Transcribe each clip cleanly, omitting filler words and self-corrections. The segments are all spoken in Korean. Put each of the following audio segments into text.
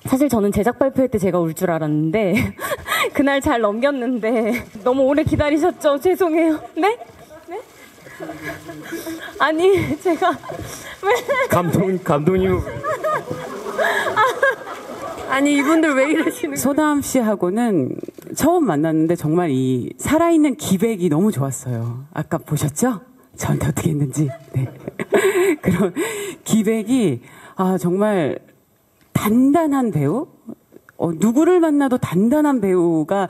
사실 저는 제작 발표회 때 제가 울 줄 알았는데 그날 잘 넘겼는데 너무 오래 기다리셨죠? 죄송해요. 네? 네? 아니 제가 왜 감독님 아니 이분들 왜 이러시는 거예요? 소담 씨하고는 처음 만났는데 정말 이 살아있는 기백이 너무 좋았어요. 아까 보셨죠? 저한테 어떻게 했는지. 네. 그런 기백이 정말 단단한 배우? 누구를 만나도 단단한 배우가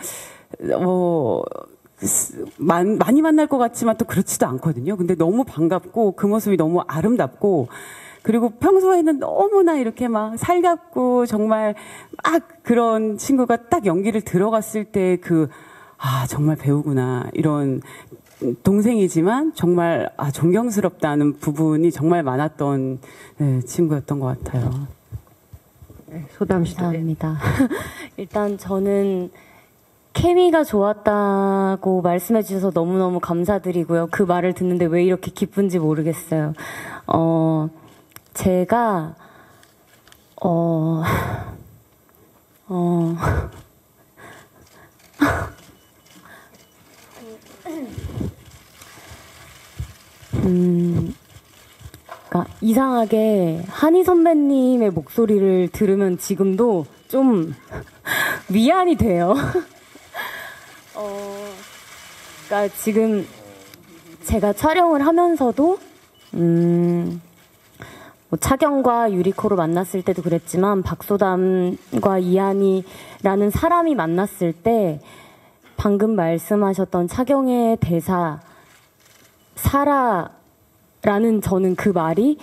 많이 만날 것 같지만 또 그렇지도 않거든요. 근데 너무 반갑고 그 모습이 너무 아름답고 그리고 평소에는 너무나 이렇게 막 살갑고 정말 막 그런 친구가 딱 연기를 들어갔을 때 정말 배우구나 이런 동생이지만 정말 존경스럽다는 부분이 정말 많았던 친구였던 것 같아요. 네, 소담 씨. 감사합니다. 일단 저는 케미가 좋았다고 말씀해 주셔서 너무너무 감사드리고요. 그 말을 듣는데 왜 이렇게 기쁜지 모르겠어요. 제가 그러니까 이상하게 한희 선배님의 목소리를 들으면 지금도 좀 위안이 돼요. 그러니까 지금 제가 촬영을 하면서도 뭐 차경과 유리코로 만났을 때도 그랬지만 박소담과 이한이라는 사람이 만났을 때 방금 말씀하셨던 차경의 대사 살아라는 저는 그 말이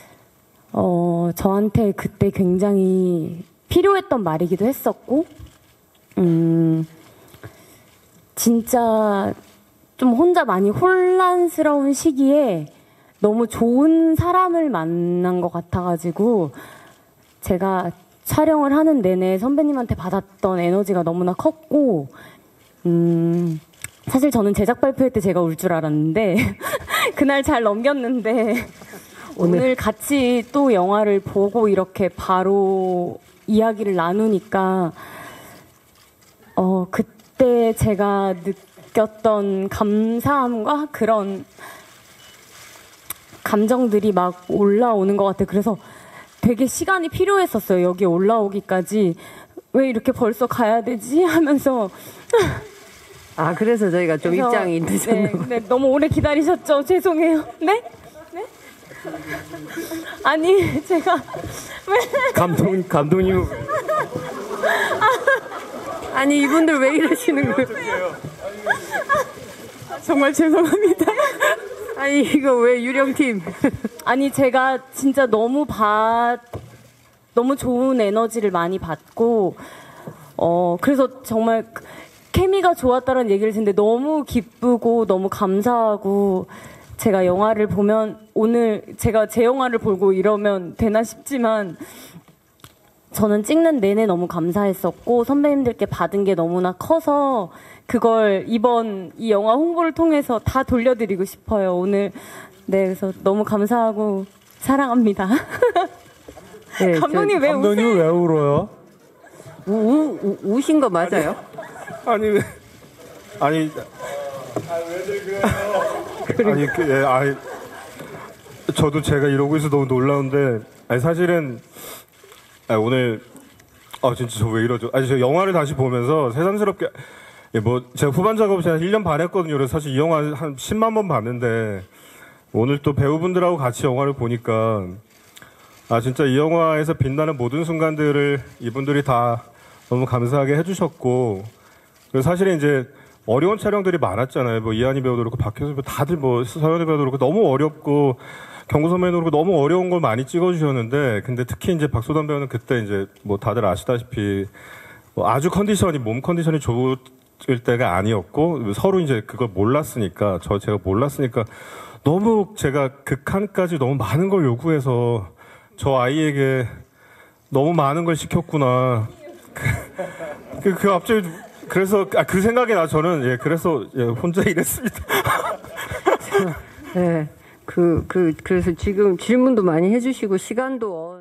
저한테 그때 굉장히 필요했던 말이기도 했었고 진짜 좀 혼자 많이 혼란스러운 시기에 너무 좋은 사람을 만난 것 같아가지고 제가 촬영을 하는 내내 선배님한테 받았던 에너지가 너무나 컸고 사실 저는 제작 발표회 때 제가 울 줄 알았는데 그날 잘 넘겼는데 오늘 같이 또 영화를 보고 이렇게 바로 이야기를 나누니까 그때 제가 느꼈던 감사함과 그런 감정들이 막 올라오는 것 같아요. 그래서 되게 시간이 필요했었어요. 여기 올라오기까지. 왜 이렇게 벌써 가야 되지? 하면서 그래서 저희가 좀 입장이 늦었나 봐요. 네, 너무 오래 기다리셨죠? 죄송해요. 네? 네? 아니 제가 왜 감독님 아니 이분들 왜 이러시는 거예요? 정말 죄송합니다. 아니 이거 왜 유령팀? 아니 제가 진짜 너무 좋은 에너지를 많이 받고 그래서 정말 케미가 좋았다는 얘기를 듣는데 너무 기쁘고 너무 감사하고 제가 영화를 보면 오늘 제가 제 영화를 보고 이러면 되나 싶지만 저는 찍는 내내 너무 감사했었고 선배님들께 받은 게 너무나 커서 그걸 이번 이 영화 홍보를 통해서 다 돌려드리고 싶어요. 오늘 그래서 너무 감사하고 사랑합니다. 네, 감독님 왜 감독님 우세요? 왜 울어요? 우신 거 맞아요? 아니 왜 그래요? 저도 제가 이러고 있어 너무 놀라운데 사실은 오늘 진짜 저 왜 이러죠? 저 영화를 다시 보면서 새삼스럽게 제가 후반 작업을 제가 1년 반 했거든요. 그래서 사실 이 영화 한 10만 번 봤는데 오늘 또 배우분들하고 같이 영화를 보니까 진짜 이 영화에서 빛나는 모든 순간들을 이분들이 다 너무 감사하게 해주셨고 그래서 사실은 이제 어려운 촬영들이 많았잖아요. 이한이 배우도 그렇고 박혜수 배우 다들 서현이 배우도 그렇고 너무 어렵고 경구 선배도 그렇고 너무 어려운 걸 많이 찍어주셨는데 근데 특히 이제 박소담 배우는 그때 이제 다들 아시다시피 아주 몸 컨디션이 좋을 때가 아니었고 서로 이제 그걸 몰랐으니까 제가 몰랐으니까 너무 제가 극한까지 너무 많은 걸 요구해서 저 아이에게 너무 많은 걸 시켰구나. 갑자기 그래서 그 생각이 나 저는 그래서 혼자 이랬습니다. 네. 그래서 지금 질문도 많이 해주시고 시간도